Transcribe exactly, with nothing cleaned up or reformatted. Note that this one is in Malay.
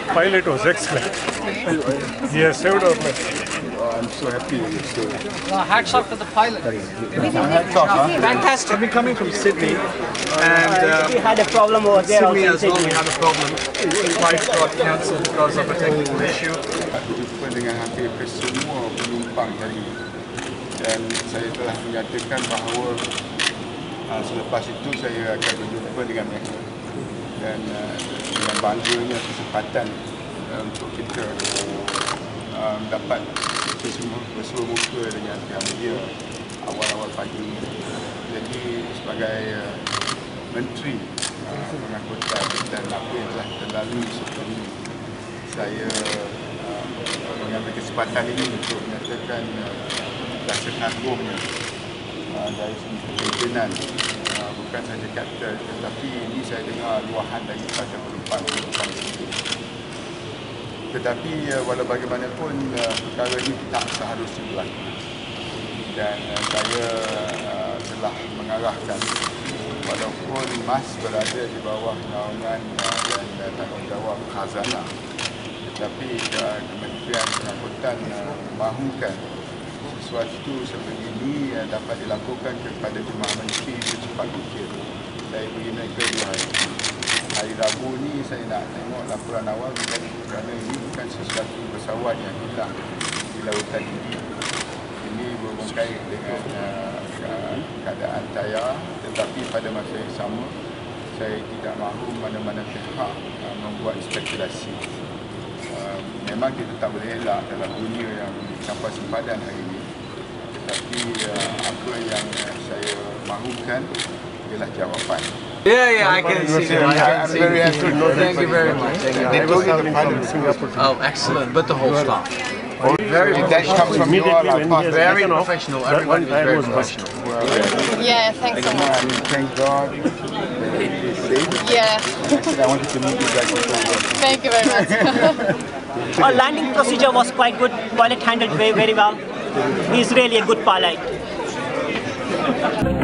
pilot was excellent. He has saved our life. I'm so happy. So. Well, hats off to the pilot. Hats off, huh? Fantastic. We're coming from Sydney, and uh, we had a problem over there. Sydney as well. We had a problem. Flight got cancelled because of a technical issue. Jumpa dengan hampir kesemua penumpang hari ini, dan saya telah menyatakan bahawa uh, selepas itu saya akan berjumpa dengan mereka, dan uh, dengan bangganya kesempatan uh, untuk kita uh, dapat semua bersua muka dengan pihak media awal-awal pagi. Jadi sebagai uh, Menteri uh, Pengangkutan dan apa yang telah terlalui sebelum ini, saya uh, mengambil kesempatan ini untuk menyatakan uh, rasa kagumnya uh, dari segi kepimpinan, uh, bukan sahaja kata, tetapi ini saya dengar luahan daripada penumpang-penumpang sendiri. Tetapi uh, walau bagaimanapun uh, perkara ini tak seharusnya berlaku, dan uh, saya uh, telah mengarahkan walaupun M A S berada di bawah naungan uh, dan uh, tanggungjawab khazanah, tetapi uh, Kementerian Pengangkutan uh, mahukan sesuatu seperti ini uh, dapat dilakukan kepada jemaah menteri secepat mungkin. Saya beri mereka dua hari. Hari Rabu ni saya nak tengok laporan awal, bukan kerana ini bukan sesuatu pesawat yang hilang di lautan ini. Ini berkait dengan uh, keadaan tayar, tetapi pada masa yang sama saya tidak mahu mana-mana pihak uh, membuat spekulasi. Uh, memang kita tak boleh elak dalam dunia yang tanpa sempadan hari ini, tetapi uh, apa yang uh, saya mahukan ialah jawapan. Yeah, yeah, I can see that. I can see that. Thank you very much. I was traveling from Singapore to Oh, excellent. But the whole staff. Very That comes from you all, immediately when he has very taken off, professional. that Everybody one was tire very was busted. professional. Yeah, thanks so much. Thank God. Safe. Yeah, I said I wanted to meet you guys before. thank you very much. Our landing procedure was quite good. Pilot handled very, very well. He's really a good pilot.